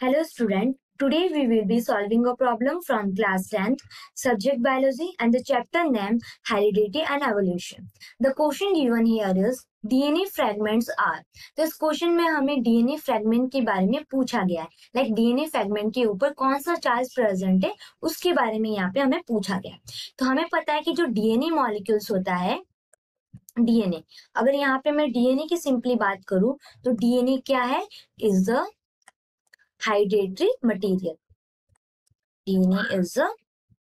Hello student, today we will be solving a problem from class 10th, subject biology and the chapter named heredity and evolution. The question given here is DNA fragments are. तो इस question में हमें DNA fragment के बारे में पूछा गया है. लाइक DNA फ्रेगमेंट के ऊपर कौन सा चार्ज प्रेजेंट है उसके बारे में यहाँ पे हमें पूछा गया है. तो हमें पता है कि जो DNA मॉलिक्यूल्स होता है DNA, अगर यहाँ पे मैं DNA की सिंपली बात करूं तो DNA क्या है? Is the hereditary material. DNA is a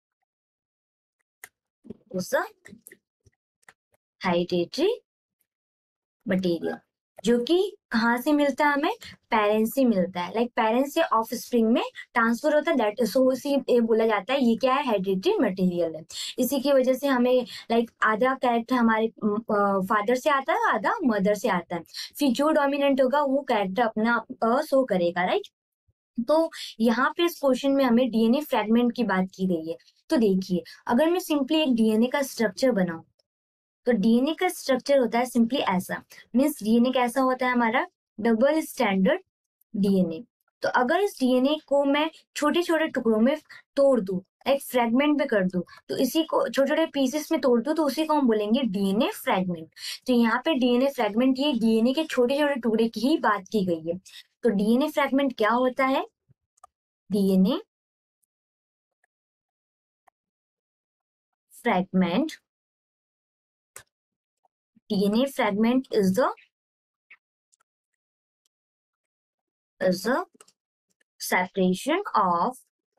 hereditary material जो कि कहाँ से मिलता है? हमें पेरेंट्स से मिलता है. लाइक पेरेंट्स से ऑफ स्प्रिंग में ट्रांसफर होता है. दैट सो इसी बोला जाता है ये क्या है? हेरिडिटरी मटेरियल है. इसी की वजह से हमें लाइक आधा कैरेक्टर हमारे फादर से आता है, आधा मदर से आता है. फिर जो डोमिनेंट होगा वो कैरेक्टर अपना शो करेगा. राइट. तो यहाँ पे इस क्वेश्चन में हमें डीएनए फ्रेगमेंट की बात की गई है. तो देखिए, अगर मैं सिंपली एक डीएनए का स्ट्रक्चर बनाऊं तो डीएनए का स्ट्रक्चर होता है सिंपली ऐसा. मीन्स डीएनए कैसा होता है? हमारा डबल स्टैंडर्ड डीएनए. तो अगर इस डीएनए को मैं छोटे छोटे टुकड़ों में तोड़ दूं, एक फ्रेगमेंट में कर दूं, तो इसी को छोटे छोटे पीसेस में तोड़ दूं तो उसी को हम बोलेंगे डीएनए फ्रेगमेंट. तो यहाँ पे डीएनए फ्रेगमेंट ये डीएनए के छोटे छोटे टुकड़े की ही बात की गई है. तो डीएनए फ्रेगमेंट क्या होता है? DNA fragment is the separation of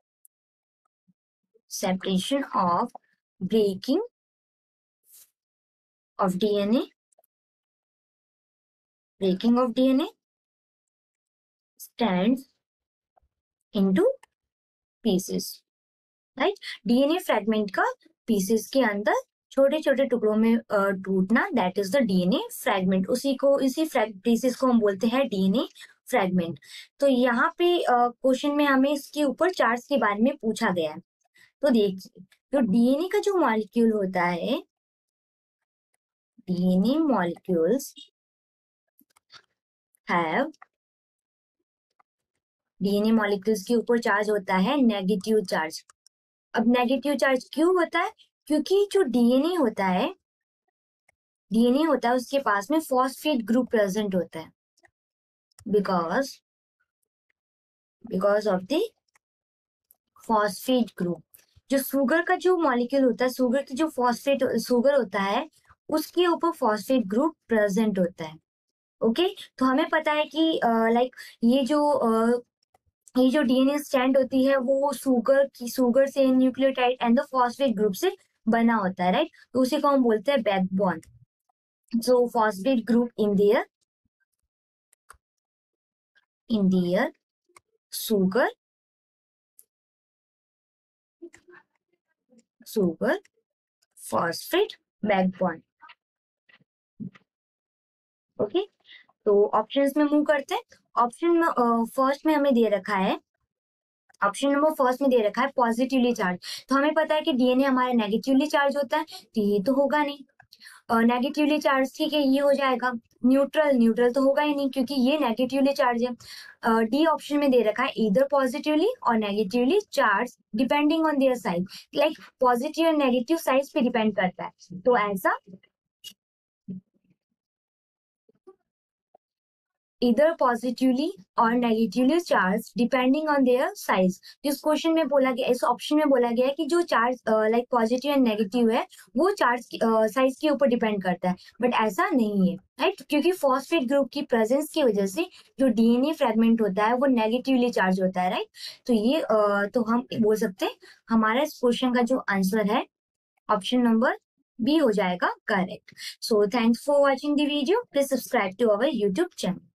breaking of DNA stands into pieces. Right. DNA fragment का पीसेस के अंदर छोटे छोटे टुकड़ों में टूटना, that is the DNA fragment. इसी पीसेस को हम बोलते हैं डीएनए फ्रेगमेंट. तो यहाँ पे क्वेश्चन में हमें इसके ऊपर चार्ज के बारे में पूछा गया है. तो देखिए, तो डीएनए का जो मॉलिक्यूल होता है, DNA molecules have, DNA molecules के ऊपर चार्ज होता है नेगेटिव चार्ज. अब नेगेटिव चार्ज क्यों होता है? क्योंकि जो डीएनए होता है उसके पास में फॉस्फेट ग्रुप प्रेजेंट होता है. Because of the phosphate group. जो शुगर का जो मॉलिक्यूल होता है, शुगर की जो शुगर होता है उसके ऊपर फॉस्फेट ग्रुप प्रेजेंट होता है. ओके. तो हमें पता है कि लाइक ये जो डीएनए स्टैंड होती है वो शुगर से nucleotide and the phosphate group से बना होता है. राइट. तो उसी को हम बोलते हैं backbone. So phosphate group in their sugar phosphate backbone. Okay. तो ऑप्शंस में मूव करते हैं. ऑप्शन में फर्स्ट में हमें दे रखा है, ऑप्शन नंबर फर्स्ट में दे रखा है पॉजिटिवली चार्ज. तो हमें पता है कि डीएनए हमारा नेगेटिवली चार्ज होता है, तो ये तो होगा नहीं. नेगेटिवली चार्ज, ठीक है, ये हो जाएगा. न्यूट्रल तो होगा ही नहीं क्योंकि ये नेगेटिवली चार्ज है. डी ऑप्शन में दे रखा है इधर पॉजिटिवली और negatively charge depending on their side. Like positive और नेगेटिव साइड पे डिपेंड करता है. तो ऐसा इधर पॉजिटिवली और negatively charge depending on their size. इस क्वेश्चन में बोला गया, इस ऑप्शन में बोला गया है कि जो charge like positive and negative है वो चार्ज साइज के ऊपर डिपेंड करता है. बट ऐसा नहीं है. राइट. क्योंकि फॉस्फेट ग्रुप की प्रेजेंस की वजह से जो डीएनए फ्रेगमेंट होता है वो नेगेटिवली चार्ज होता है. राइट. तो ये तो हम बोल सकते हैं हमारा इस क्वेश्चन का जो आंसर है ऑप्शन नंबर बी हो जाएगा correct. So thanks for watching the video. Please subscribe to our YouTube channel.